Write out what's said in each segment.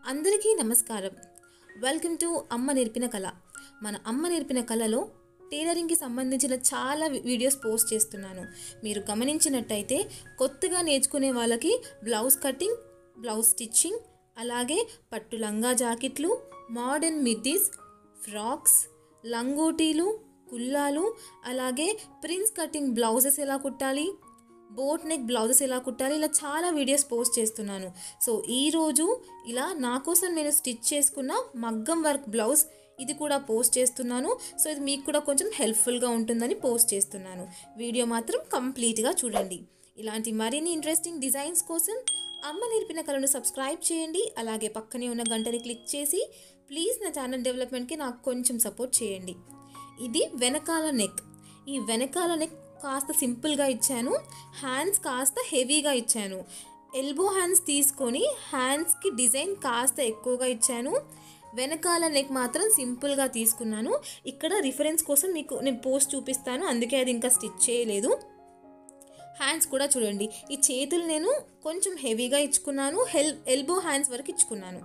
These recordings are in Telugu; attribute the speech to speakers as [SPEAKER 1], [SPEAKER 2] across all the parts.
[SPEAKER 1] అందరికీ నమస్కారం. వెల్కమ్ టు అమ్మ నేర్పిన కళ. మన అమ్మ నేర్పిన కళలో టైలరింగ్కి సంబంధించిన చాలా వీడియోస్ పోస్ట్ చేస్తున్నాను. మీరు గమనించినట్టయితే కొత్తగా నేర్చుకునే వాళ్ళకి బ్లౌజ్ కటింగ్, బ్లౌజ్ స్టిచ్చింగ్, అలాగే పట్టు లంగా జాకెట్లు, మోడర్న్ మిడ్డీస్, ఫ్రాక్స్, లంగోటీలు, కుల్లాలు, అలాగే ప్రిన్స్ కటింగ్ బ్లౌజెస్ ఎలా కుట్టాలి, బోట్ నెక్ బ్లౌజెస్ ఎలా కుట్టాలి, ఇలా చాలా వీడియోస్ పోస్ట్ చేస్తున్నాను. సో ఈరోజు ఇలా నా కోసం నేను స్టిచ్ చేసుకున్న మగ్గం వర్క్ బ్లౌజ్ ఇది కూడా పోస్ట్ చేస్తున్నాను. సో ఇది మీకు కూడా కొంచెం హెల్ప్ఫుల్గా ఉంటుందని పోస్ట్ చేస్తున్నాను. వీడియో మాత్రం కంప్లీట్గా చూడండి. ఇలాంటి మరిన్ని ఇంట్రెస్టింగ్ డిజైన్స్ కోసం అమ్మ నేర్పిన కళను సబ్స్క్రైబ్ చేయండి. అలాగే పక్కనే ఉన్న గంటని క్లిక్ చేసి ప్లీజ్ నా ఛానల్ డెవలప్మెంట్కి నాకు కొంచెం సపోర్ట్ చేయండి. ఇది వెనకాల నెక్. ఈ వెనకాల నెక్ కాస్త సింపుల్గా ఇచ్చాను, హ్యాండ్స్ కాస్త హెవీగా ఇచ్చాను. ఎల్బో హ్యాండ్స్ తీసుకొని హ్యాండ్స్కి డిజైన్ కాస్త ఎక్కువగా ఇచ్చాను. వెనకాల నెక్ మాత్రం సింపుల్గా తీసుకున్నాను. ఇక్కడ రిఫరెన్స్ కోసం మీకు నేను పోస్ట్ చూపిస్తాను, అందుకే అది ఇంకా స్టిచ్ చేయలేదు. హ్యాండ్స్ కూడా చూడండి, ఈ చేతులు నేను కొంచెం హెవీగా ఇచ్చుకున్నాను, ఎల్బో హ్యాండ్స్ వరకు ఇచ్చుకున్నాను.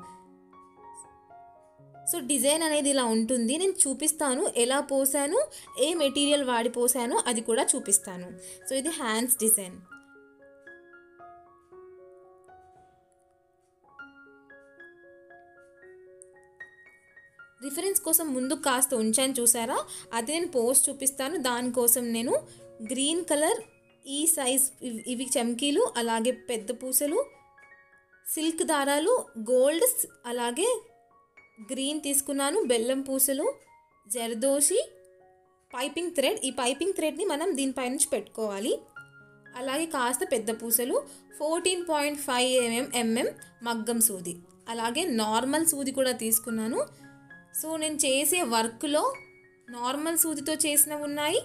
[SPEAKER 1] సో డిజైన్ అనేది ఇలా ఉంటుంది. నేను చూపిస్తాను ఎలా పోసాను, ఏ మెటీరియల్ వాడి పోసానో అది కూడా చూపిస్తాను. సో ఇది హ్యాండ్స్ డిజైన్. రిఫరెన్స్ కోసం ముందు కాస్త ఉంచాను చూసారా, అది నేను పోస్ట్ చూపిస్తాను. దానికోసం నేను గ్రీన్ కలర్ ఈ సైజ్ ఇవి చమ్కీలు, అలాగే పెద్ద పూసలు, సిల్క్ దారాలు, గోల్డ్, అలాగే గ్రీన్ తీసుకున్నాను, బెల్లం పూసలు, జర్దోసి, పైపింగ్ థ్రెడ్. ఈ పైపింగ్ థ్రెడ్ని మనం దీనిపై నుంచి పెట్టుకోవాలి. అలాగే కాస్త పెద్ద పూసలు, 14.5 mm మగ్గం సూది, అలాగే నార్మల్ సూది కూడా తీసుకున్నాను. సో నేను చేసే వర్క్లో నార్మల్ సూదితో చేసినవి ఉన్నాయి,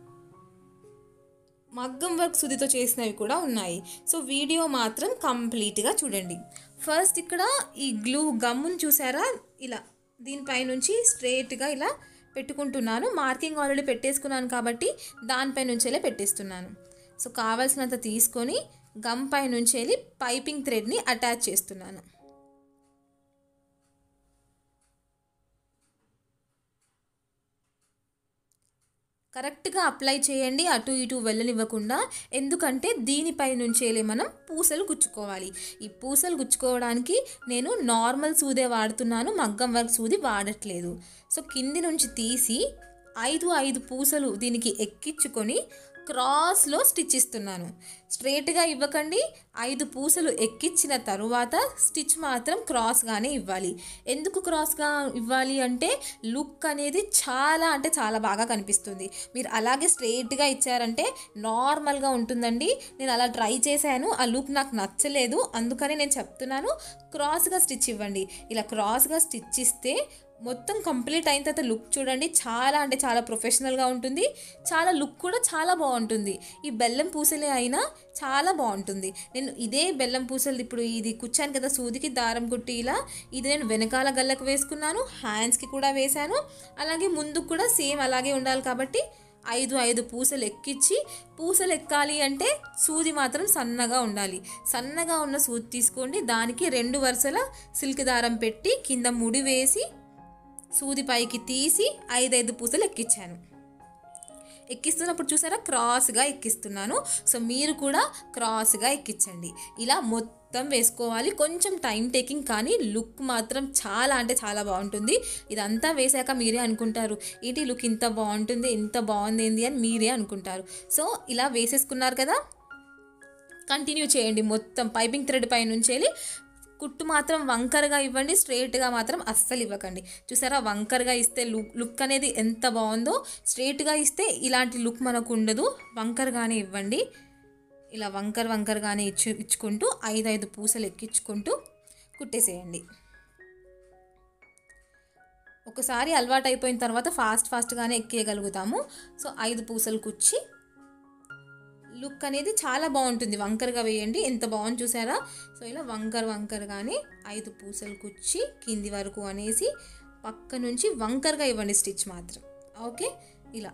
[SPEAKER 1] మగ్గం వర్క్ సూదితో చేసినవి కూడా ఉన్నాయి. సో వీడియో మాత్రం కంప్లీట్గా చూడండి. ఫస్ట్ ఇక్కడ ఈ గ్లూ గమ్మును చూసారా, ఇలా దీనిపై నుంచి స్ట్రైట్గా ఇలా పెట్టుకుంటున్నాను. మార్కింగ్ ఆల్రెడీ పెట్టేసుకున్నాను కాబట్టి దానిపై నుంచి వెళ్ళి పెట్టేస్తున్నాను. సో కావాల్సినంత తీసుకొని గమ్ పై నుంచి వెళ్ళి పైపింగ్ థ్రెడ్ని అటాచ్ చేస్తున్నాను. కరెక్ట్గా అప్లై చేయండి, అటు ఇటు వెళ్ళనివ్వకుండా. ఎందుకంటే దీనిపై నుంచి మనం పూసలు గుచ్చుకోవాలి. ఈ పూసలు గుచ్చుకోవడానికి నేను నార్మల్ సూదే వాడుతున్నాను, మగ్గం వర్క్ సూది వాడట్లేదు. సో కింది నుంచి తీసి 5 పూసలు దీనికి ఎక్కించుకొని క్రాస్లో స్టిచ్ ఇస్తున్నాను. స్ట్రైట్గా ఇవ్వకండి. 5 పూసలు ఎక్కించిన తరువాత స్టిచ్ మాత్రం క్రాస్గానే ఇవ్వాలి. ఎందుకు క్రాస్గా ఇవ్వాలి అంటే లుక్ అనేది చాలా బాగా కనిపిస్తుంది. మీరు అలాగే స్ట్రైట్గా ఇచ్చారంటే నార్మల్గా ఉంటుందండి. నేను అలా ట్రై చేశాను, ఆ లుక్ నాకు నచ్చలేదు, అందుకని నేను చెప్తున్నాను క్రాస్గా స్టిచ్ ఇవ్వండి. ఇలా క్రాస్గా స్టిచ్ ఇస్తే మొత్తం కంప్లీట్ అయిన తర్వాత లుక్ చూడండి, చాలా ప్రొఫెషనల్గా ఉంటుంది. చాలా లుక్ కూడా చాలా బాగుంటుంది. ఈ బెల్లం పూసలే అయినా చాలా బాగుంటుంది. నేను ఇదే బెల్లం పూసలు ఇప్పుడు ఇది కుచ్చాను కదా సూదికి దారం కుట్టి, ఇలా ఇది నేను వెనకాల గల్లకు వేసుకున్నాను, హ్యాండ్స్కి కూడా వేశాను, అలాగే ముందుకు కూడా సేమ్ అలాగే ఉండాలి కాబట్టి 5 పూసలు ఎక్కించి, పూసలు ఎక్కాలి అంటే సూది మాత్రం సన్నగా ఉండాలి. సన్నగా ఉన్న సూది తీసుకోండి, దానికి 2 వరుసల సిల్క్ దారం పెట్టి కింద ముడి వేసి సూది పైకి తీసి 5 పూసలు ఎక్కించాను. ఎక్కిస్తున్నప్పుడు చూసారా క్రాస్గా ఎక్కిస్తున్నాను. సో మీరు కూడా క్రాస్గా ఎక్కించండి. ఇలా మొత్తం వేసుకోవాలి. కొంచెం టైం టేకింగ్, కానీ లుక్ మాత్రం చాలా బాగుంటుంది. ఇదంతా వేసాక మీరే అనుకుంటారు ఏంటి లుక్ ఇంత బాగుంటుంది, ఎంత బాగుంది ఏంది అని మీరే అనుకుంటారు. సో ఇలా వేసేసుకున్నారు కదా, కంటిన్యూ చేయండి. మొత్తం పైపింగ్ థ్రెడ్ పై నుంచి వెళ్ళి కుట్టు మాత్రం వంకరగా ఇవ్వండి, స్ట్రైట్గా మాత్రం అస్సలు ఇవ్వకండి. చూసారా వంకరగా ఇస్తే లుక్ అనేది ఎంత బాగుందో, స్ట్రైట్గా ఇస్తే ఇలాంటి లుక్ మనకు ఉండదు. వంకరగానే ఇవ్వండి. ఇలా వంకరగానే ఇచ్చుకుంటూ 5 పూసలు ఎక్కించుకుంటూ కుట్టేసేయండి. ఒకసారి అలవాటు అయిపోయిన తర్వాత ఫాస్ట్గానే ఎక్కేయగలుగుతాము. సో 5 పూసలు కుచ్చి లుక్ అనేది చాలా బాగుంటుంది. వంకరగా వేయండి, ఎంత బాగుంది చూసారా. సో ఇలా వంకరగానే 5 పూసలు కుచ్చి కింది వరకు అనేసి పక్క నుంచి వంకరగా ఇవ్వండి స్టిచ్ మాత్రం. ఓకే, ఇలా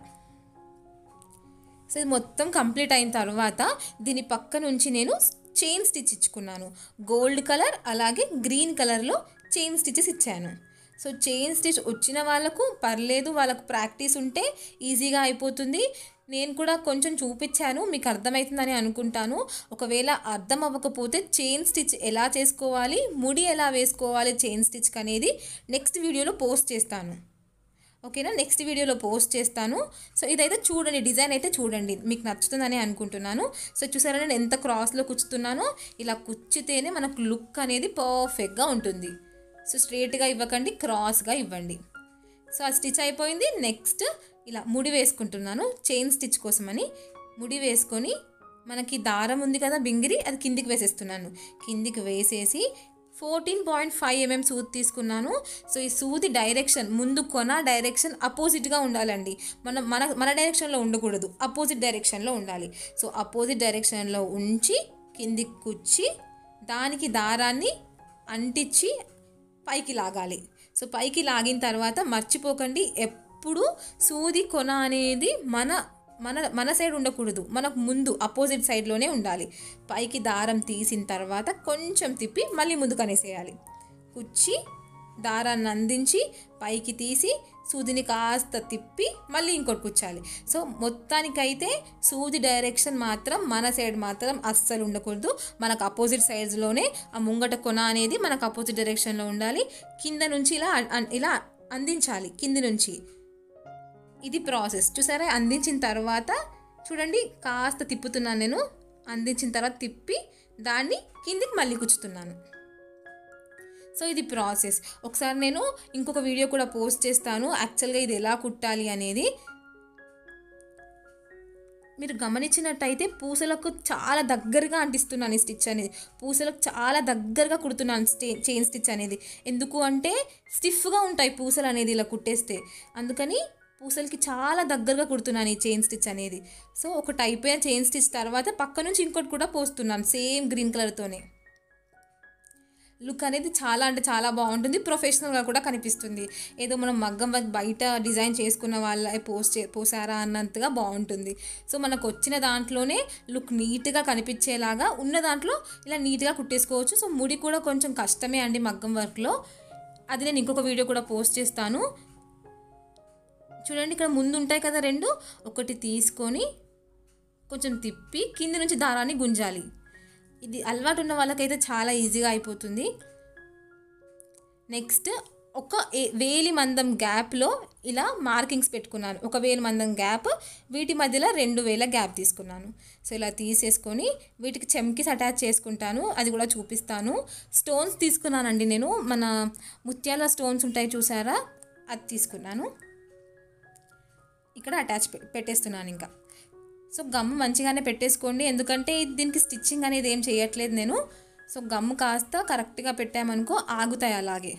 [SPEAKER 1] సో ఇది మొత్తం కంప్లీట్ అయిన తర్వాత దీని పక్క నుంచి నేను చైన్ స్టిచ్ ఇచ్చుకున్నాను. గోల్డ్ కలర్ అలాగే గ్రీన్ కలర్లో చైన్ స్టిచెస్ ఇచ్చాను. సో చైన్ స్టిచ్ వచ్చిన వాళ్ళకు పర్లేదు, వాళ్ళకు ప్రాక్టీస్ ఉంటే ఈజీగా అయిపోతుంది. నేను కూడా కొంచెం చూపించాను, మీకు అర్థమవుతుందని అనుకుంటాను. ఒకవేళ అర్థం అవ్వకపోతే చైన్ స్టిచ్ ఎలా చేసుకోవాలి, ముడి ఎలా వేసుకోవాలి చైన్ స్టిచ్కి అనేది నెక్స్ట్ వీడియోలో పోస్ట్ చేస్తాను. ఓకేనా, నెక్స్ట్ వీడియోలో పోస్ట్ చేస్తాను. సో ఇదైతే చూడండి, డిజైన్ అయితే చూడండి, మీకు నచ్చుతుందని అనుకుంటున్నాను. సో చూసారా నేను ఎంత క్రాస్లో కుచ్చుతున్నానో, ఇలా కుచ్చితేనే మనకు లుక్ అనేది పర్ఫెక్ట్గా ఉంటుంది. సో స్ట్రేట్గా ఇవ్వకండి, క్రాస్గా ఇవ్వండి. సో ఆ స్టిచ్ అయిపోయింది. నెక్స్ట్ ఇలా ముడి వేసుకుంటున్నాను చైన్ స్టిచ్ కోసమని. ముడి వేసుకొని మనకి దారం ఉంది కదా బింగిరి, అది కిందికి వేసేస్తున్నాను. కిందికి వేసేసి 14.5 mm సూది తీసుకున్నాను. సో ఈ సూది డైరెక్షన్, ముందు కొన డైరెక్షన్ అపోజిట్గా ఉండాలండి. మన డైరెక్షన్లో ఉండకూడదు, అపోజిట్ డైరెక్షన్లో ఉండాలి. సో అపోజిట్ డైరెక్షన్లో ఉంచి కిందికి కుచ్చి దానికి దారాన్ని అంటించి పైకి లాగాలి. సో పైకి లాగిన తర్వాత మర్చిపోకండి, ఎప్పుడు సూది కొన అనేది మన సైడ్ ఉండకూడదు, మనకు ముందు అపోజిట్ సైడ్లోనే ఉండాలి. పైకి దారం తీసిన తర్వాత కొంచెం తిప్పి మళ్ళీ ముందుకు అనేసేయాలి. కుచ్చి దారాన్ని అందించి పైకి తీసి సూదిని కాస్త తిప్పి మళ్ళీ ఇంకోటి కుచ్చాలి. సో మొత్తానికైతే సూది డైరెక్షన్ మాత్రం మన సైడ్ మాత్రం అస్సలు ఉండకూడదు, మనకు అపోజిట్ సైడ్స్లోనే ఆ ముంగట కొన అనేది మనకు అపోజిట్ డైరెక్షన్లో ఉండాలి. కింద నుంచి ఇలా అందించాలి, కింది నుంచి. ఇది ప్రాసెస్. చూసారా, అందించిన తర్వాత చూడండి కాస్త తిప్పుతున్నాను నేను. అందించిన తర్వాత తిప్పి దాన్ని కిందికి మళ్ళీ కుచ్చుతున్నాను. సో ఇది ప్రాసెస్. ఒకసారి నేను ఇంకొక వీడియో కూడా పోస్ట్ చేస్తాను యాక్చువల్గా ఇది ఎలా కుట్టాలి అనేది. మీరు గమనించినట్టయితే పూసలకు చాలా దగ్గరగా అంటిస్తున్నాను ఈ స్టిచ్ అనేది, పూసలకు చాలా దగ్గరగా కుడుతున్నాను చైన్ స్టిచ్ అనేది. ఎందుకు అంటే స్టిఫ్గా ఉంటాయి పూసలు అనేది ఇలా కుట్టేస్తే, అందుకని పూసలకి చాలా దగ్గరగా కుడుతున్నాను ఈ చైన్ స్టిచ్ అనేది. సో ఒకటి అయిపోయిన చైన్ స్టిచ్ తర్వాత పక్క నుంచి ఇంకోటి కూడా పోస్తున్నాను సేమ్ గ్రీన్ కలర్తోనే. లుక్ అనేది చాలా అంటే చాలా బాగుంటుంది, ప్రొఫెషనల్గా కూడా కనిపిస్తుంది. ఏదో మనం మగ్గం వర్క్ బయట డిజైన్ చేసుకున్న వాళ్ళ పోసారా అన్నంతగా బాగుంటుంది. సో మనకు వచ్చిన దాంట్లోనే లుక్ నీట్గా కనిపించేలాగా ఉన్న దాంట్లో ఇలా నీట్గా కుట్టేసుకోవచ్చు. సో ముడి కూడా కొంచెం కష్టమే అండి మగ్గం వర్క్లో, అది నేను ఇంకొక వీడియో కూడా పోస్ట్ చేస్తాను. చూడండి ఇక్కడ ముందు ఉంటాయి కదా రెండు, ఒకటి తీసుకొని కొంచెం తిప్పి కింది నుంచి దారాన్ని గుంజాలి. ఇది అలవాటు ఉన్న వాళ్ళకైతే చాలా ఈజీగా అయిపోతుంది. నెక్స్ట్ ఒక వేలి మందం గ్యాప్లో ఇలా మార్కింగ్స్ పెట్టుకున్నాను. ఒక వేలి మందం గ్యాప్, వీటి మధ్యలో 2 వేల గ్యాప్ తీసుకున్నాను. సో ఇలా తీసేసుకొని వీటికి చెమ్కీస్ అటాచ్ చేసుకుంటాను, అది కూడా చూపిస్తాను. స్టోన్స్ తీసుకున్నానండి నేను, మన ముత్యాల స్టోన్స్ ఉంటాయి చూసారా, అది తీసుకున్నాను. ఇక్కడ అటాచ్ పెట్టేస్తున్నాను ఇంకా. సో గమ్ము మంచిగానే పెట్టేసుకోండి, ఎందుకంటే దీనికి స్టిచ్చింగ్ అనేది ఏం చేయట్లేదు నేను. సో గమ్ము కాస్త కరెక్ట్గా పెట్టామనుకో ఆగుతాయి అలాగే.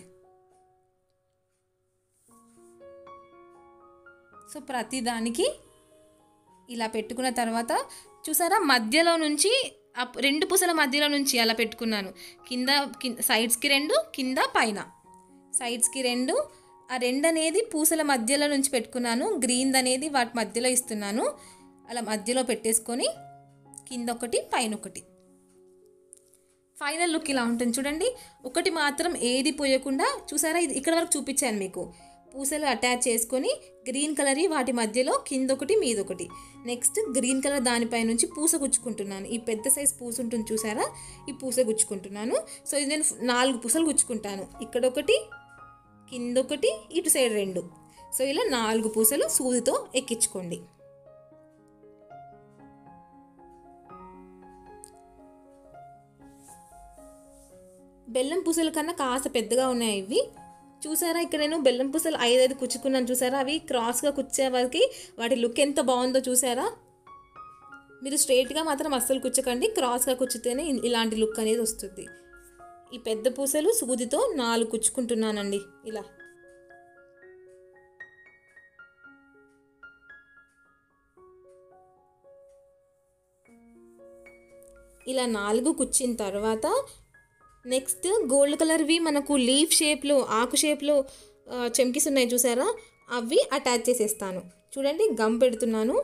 [SPEAKER 1] సో ప్రతి దానికి ఇలా పెట్టుకున్న తర్వాత చూసారా మధ్యలో నుంచి రెండు పూసల మధ్యలో నుంచి అలా పెట్టుకున్నాను. కింద సైడ్స్కి 2, కింద పైన సైడ్స్కి 2. ఆ 2 అనేది పూసల మధ్యలో నుంచి పెట్టుకున్నాను, గ్రీన్ అనేది వాటి మధ్యలో ఇస్తున్నాను. అలా మధ్యలో పెట్టేసుకొని కింద ఒకటి పైన ఒకటి. ఫైనల్ లుక్ ఇలా ఉంటుంది చూడండి. ఒకటి మాత్రం ఏది పోయకుండా చూసారా, ఇది ఇక్కడ వరకు చూపించాను మీకు. పూసలు అటాచ్ చేసుకొని గ్రీన్ కలర్ వాటి మధ్యలో కింద ఒకటి మీద ఒకటి. నెక్స్ట్ గ్రీన్ కలర్ దానిపై నుంచి పూస గుచ్చుకుంటున్నాను. ఈ పెద్ద సైజ్ పూస ఉంటుంది చూసారా, ఈ పూస గుచ్చుకుంటున్నాను. సో ఇది నేను 4 పూసలు గుచ్చుకుంటాను. ఇక్కడ ఒకటి, కింద ఒకటి, ఇటు సైడ్ 2. సో ఇలా 4 పూసలు సూదితో ఎక్కించుకోండి. బెల్లం పూసల కన్నా కాస్త పెద్దగా ఉన్నాయి ఇవి. చూసారా ఇక్కడ నేను బెల్లం పూసలు 5 కుచ్చుకున్నాను చూసారా, అవి క్రాస్గా కుచ్చే వరకు వాటి లుక్ ఎంత బాగుందో చూసారా. మీరు స్ట్రైట్గా మాత్రం అస్సలు కుచ్చకండి, క్రాస్గా కుచ్చితేనే ఇలాంటి లుక్ అనేది వస్తుంది. ఈ పెద్ద పూసలు సూదితో 4 కుచ్చుకుంటున్నానండి ఇలా. ఇలా 4 కుచ్చిన తర్వాత నెక్స్ట్ గోల్డ్ కలర్వి మనకు లీఫ్ షేప్లో, ఆకు షేప్లో చెమ్కీస్ ఉన్నాయి చూసారా, అవి అటాచ్ చేసేస్తాను. చూడండి గమ్ పెడుతున్నాను,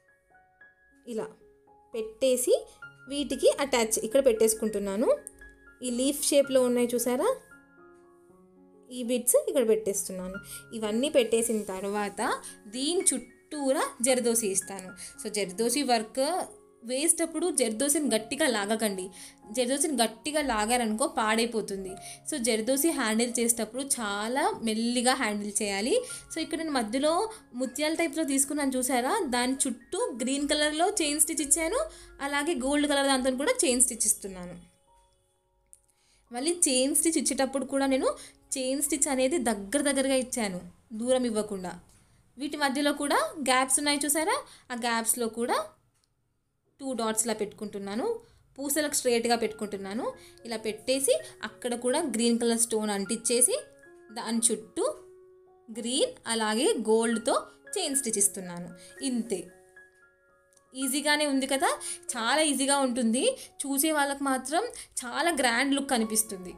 [SPEAKER 1] ఇలా పెట్టేసి వీటికి అటాచ్ ఇక్కడ పెట్టేసుకుంటున్నాను. ఈ లీఫ్ షేప్లో ఉన్నాయి చూసారా, ఈ బిట్స్ ఇక్కడ పెట్టేస్తున్నాను. ఇవన్నీ పెట్టేసిన తర్వాత దీని చుట్టూరా జర్దోసి ఇస్తాను. సో జర్దోసి వర్క్ వేసేటప్పుడు జర్దోసిని గట్టిగా లాగకండి. జర్దోసిని గట్టిగా లాగారనుకో పాడైపోతుంది. సో జర్దోసి హ్యాండిల్ చేసేటప్పుడు చాలా మెల్లిగా హ్యాండిల్ చేయాలి. సో ఇక్కడ నేను మధ్యలో ముత్యాల టైప్లో తీసుకున్నాను చూసారా, దాని చుట్టూ గ్రీన్ కలర్లో చైన్ స్టిచ్ ఇచ్చాను, అలాగే గోల్డ్ కలర్ దాంతో కూడా చైన్ స్టిచ్ ఇస్తున్నాను. మళ్ళీ చైన్ స్టిచ్ ఇచ్చేటప్పుడు కూడా నేను చైన్ స్టిచ్ అనేది దగ్గరగా ఇచ్చాను, దూరం ఇవ్వకుండా. వీటి మధ్యలో కూడా గ్యాప్స్ ఉన్నాయి చూసారా, ఆ గ్యాప్స్లో కూడా 2 డాట్స్ ఇలా పెట్టుకుంటున్నాను. పూసలకు స్ట్రైట్గా పెట్టుకుంటున్నాను. ఇలా పెట్టేసి అక్కడ కూడా గ్రీన్ కలర్ స్టోన్ అంటించేసి దాని చుట్టూ గ్రీన్ అలాగే గోల్డ్తో చైన్ స్టిచ్ ఇస్తున్నాను. ఇంతే, ఈజీగానే ఉంది కదా, చాలా ఈజీగా ఉంటుంది. చూసే వాళ్ళకి మాత్రం చాలా గ్రాండ్ లుక్ కనిపిస్తుంది.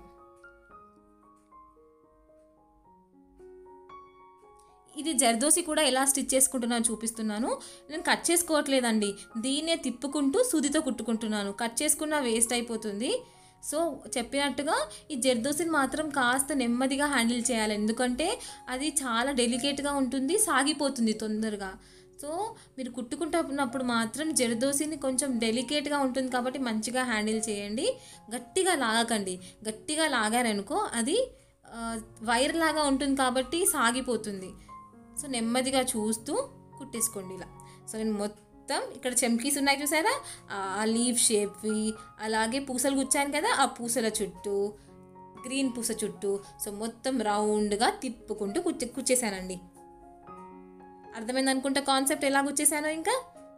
[SPEAKER 1] ఇది జర్దోసి కూడా ఎలా స్టిచ్ చేసుకుంటున్నాను చూపిస్తున్నాను. నేను కట్ చేసుకోవట్లేదండి, దీన్నే తిప్పుకుంటూ సూదితో కుట్టుకుంటున్నాను. కట్ చేసుకున్నా వేస్ట్ అయిపోతుంది. సో చెప్పినట్టుగా ఈ జర్దోసిని మాత్రం కాస్త నెమ్మదిగా హ్యాండిల్ చేయాలి, ఎందుకంటే అది చాలా డెలికేట్గా ఉంటుంది, సాగిపోతుంది తొందరగా. సో మీరు కుట్టుకుంటున్నప్పుడు మాత్రం జర్దోసిని కొంచెం డెలికేట్గా ఉంటుంది కాబట్టి మంచిగా హ్యాండిల్ చేయండి. గట్టిగా లాగకండి, గట్టిగా లాగారనుకో అది వైర్ లాగా ఉంటుంది కాబట్టి సాగిపోతుంది. సో నెమ్మదిగా చూస్తూ కుట్టేసుకోండి ఇలా. సో నేను మొత్తం ఇక్కడ చెమ్కీస్ ఉన్నాయి చూసారా, ఆ లీఫ్ షేప్వి, అలాగే పూసలు గుచ్చాను కదా, ఆ పూసల చుట్టూ గ్రీన్ పూస చుట్టూ సో మొత్తం రౌండ్గా తిప్పుకుంటూ కుచ్చేసానండి. అర్థమైంది అనుకుంటా కాన్సెప్ట్ ఎలా గుచ్చేసానో. ఇంకా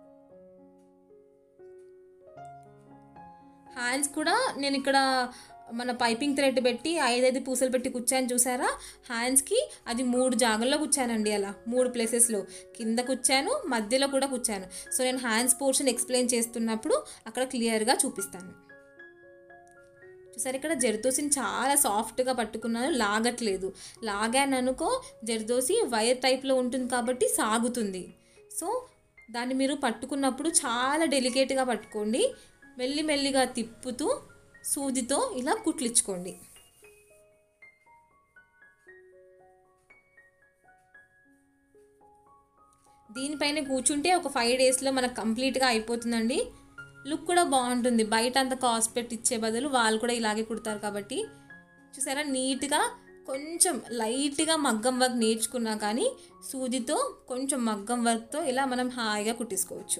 [SPEAKER 1] హ్యాండ్స్ కూడా నేను ఇక్కడ మన పైపింగ్ థ్రెడ్ పెట్టి 5 పూసలు పెట్టి కుచ్చాను చూసారా, హ్యాండ్స్కి అది 3 జాగల్లో కుచ్చానండి. అలా 3 ప్లేసెస్లో కింద కుచ్చాను, మధ్యలో కూడా కుచ్చాను. సో నేను హ్యాండ్స్ పోర్షన్ ఎక్స్ప్లెయిన్ చేస్తున్నప్పుడు అక్కడ క్లియర్గా చూపిస్తాను. చూసారు, ఇక్కడ జర్దోసిని చాలా సాఫ్ట్గా పట్టుకున్నాను, లాగట్లేదు. లాగాను అనుకో జర్దోసి వైర్ టైప్లో ఉంటుంది కాబట్టి సాగుతుంది. సో దాన్ని మీరు పట్టుకున్నప్పుడు చాలా డెలికేట్గా పట్టుకోండి, మెల్లిమెల్లిగా తిప్పుతూ సూదితో ఇలా కుట్లించుకోండి. దీనిపైన కూర్చుంటే ఒక 5 డేస్లో మనకు కంప్లీట్గా అయిపోతుందండి. లుక్ కూడా బాగుంటుంది, బయట అంత కాస్ట్ పెట్టి ఇచ్చే బదులు వాళ్ళు కూడా ఇలాగే కుడతారు కాబట్టి. చూసారా, నీట్గా కొంచెం లైట్గా మగ్గం వర్క్ నేర్చుకున్నా కానీ సూదితో కొంచెం మగ్గం వర్క్తో ఇలా మనం హాయిగా కుట్టేసుకోవచ్చు.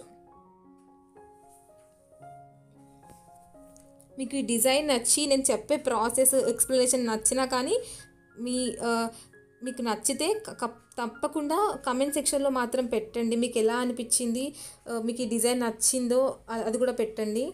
[SPEAKER 1] మీకు ఈ డిజైన్ నచ్చి నేను చెప్పే ప్రాసెస్ ఎక్స్ప్లెనేషన్ నచ్చినా కానీ మీకు నచ్చితే తప్పకుండా కమెంట్ సెక్షన్లో మాత్రం పెట్టండి, మీకు ఎలా అనిపించింది, మీకు ఈ డిజైన్ నచ్చిందో అది కూడా పెట్టండి.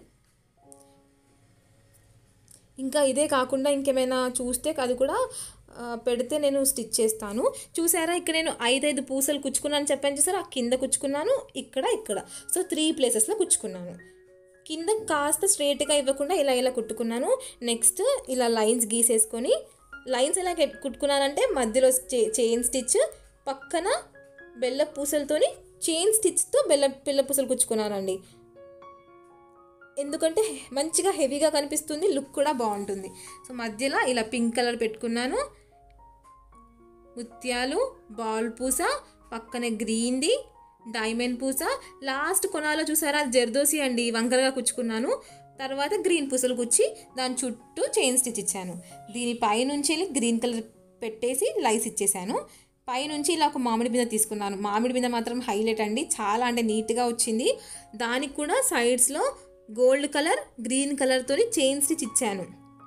[SPEAKER 1] ఇంకా ఇదే కాకుండా ఇంకేమైనా చూస్తే అది కూడా పెడితే నేను స్టిచ్ చేస్తాను. చూసారా, ఇక్కడ నేను 5 పూసలు కుచ్చుకున్నాను చెప్పాను చూసారా, కింద కుచ్చుకున్నాను, ఇక్కడ సో 3 ప్లేసెస్లో కుచ్చుకున్నాను. కింద కాస్త స్ట్రైట్గా ఇవ్వకుండా ఇలా కుట్టుకున్నాను. నెక్స్ట్ ఇలా లైన్స్ గీసేసుకొని, లైన్స్ ఎలా కుట్టుకున్నానంటే మధ్యలో చైన్ స్టిచ్, పక్కన బెల్ల పూసలతోని చైన్ స్టిచ్తో బెల్ల పూసలు కుచ్చుకున్నానండి. ఎందుకంటే మంచిగా హెవీగా కనిపిస్తుంది, లుక్ కూడా బాగుంటుంది. సో మధ్యలో ఇలా పింక్ కలర్ పెట్టుకున్నాను, ముత్యాలు, బాల్ పూస, పక్కనే గ్రీన్ది డైమండ్ పూస, లాస్ట్ కొనాలో చూసారా అది జర్దోసి అండి, వంకరగా కుచ్చుకున్నాను. తర్వాత గ్రీన్ పూసలు కుచ్చి దాని చుట్టూ చైన్ స్టిచ్ ఇచ్చాను. దీనిపైనుంచి గ్రీన్ కలర్ పెట్టేసి లైస్ ఇచ్చేసాను. పైనుంచి ఇలా ఒక మామిడి బిందె తీసుకున్నాను. మామిడి బిందె మాత్రం హైలైట్ అండి, చాలా అంటే నీట్గా వచ్చింది. దానికి కూడా సైడ్స్లో గోల్డ్ కలర్ గ్రీన్ కలర్తో చైన్ స్టిచ్ ఇచ్చాను.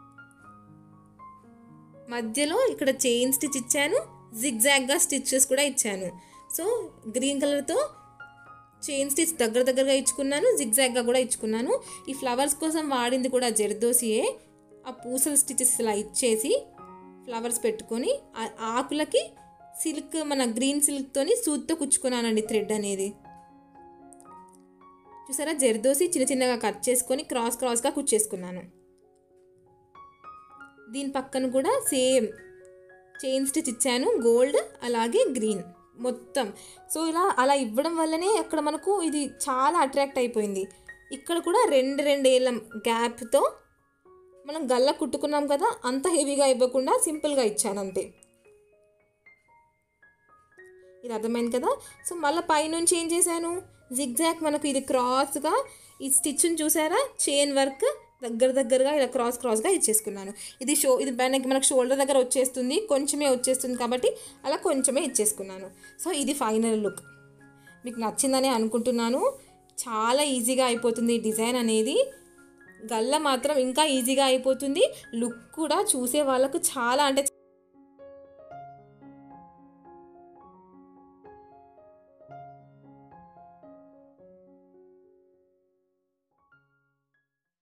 [SPEAKER 1] మధ్యలో ఇక్కడ చైన్ స్టిచ్ ఇచ్చాను, జిగ్జాగ్గా స్టిచ్చెస్ కూడా ఇచ్చాను. సో గ్రీన్ కలర్తో చైన్ స్టిచ్ దగ్గరగా ఇచ్చుకున్నాను, జిగ్జాగ్గా కూడా ఇచ్చుకున్నాను. ఈ ఫ్లవర్స్ కోసం వాడింది కూడా జర్దోసియే. ఆ పూసల స్టిచెస్ ఇలా ఇచ్చేసి ఫ్లవర్స్ పెట్టుకొని ఆకులకి సిల్క్, మన గ్రీన్ సిల్క్తోని సూత్తో కుచ్చుకున్నానండి థ్రెడ్ అనేది. చూసారా, జర్దోసి చిన్నగా కట్ చేసుకొని క్రాస్గా కుచ్చేసుకున్నాను. దీని పక్కన కూడా సేమ్ చైన్ స్టిచ్ ఇచ్చాను, గోల్డ్ అలాగే గ్రీన్ మొత్తం. సో అలా ఇవ్వడం వల్లనే అక్కడ మనకు ఇది చాలా అట్రాక్ట్ అయిపోయింది. ఇక్కడ కూడా 2 ఏళ్ళ గ్యాప్తో మనం గల్ల కుట్టుకున్నాం కదా, అంత హెవీగా ఇవ్వకుండా సింపుల్గా ఇచ్చాను అంతే. ఇది అర్థమైంది కదా. సో మళ్ళీ పైనుంచి ఏం చేశాను, జిగ్జాగ్ మనకు ఇది క్రాస్గా ఈ స్టిచ్ని చూసారా, చైన్ వర్క్ దగ్గరగా ఇలా క్రాస్గా ఇచ్చేసుకున్నాను. ఇది మనకు షోల్డర్ దగ్గర వచ్చేస్తుంది, కొంచెమే వచ్చేస్తుంది కాబట్టి అలా కొంచెమే ఇచ్చేసుకున్నాను. సో ఇది ఫైనల్ లుక్. మీకు నచ్చిందని అనుకుంటున్నాను. చాలా ఈజీగా అయిపోతుంది డిజైన్ అనేది. గల్ల మాత్రం ఇంకా ఈజీగా అయిపోతుంది. లుక్ కూడా చూసే వాళ్ళకు చాలా అంటే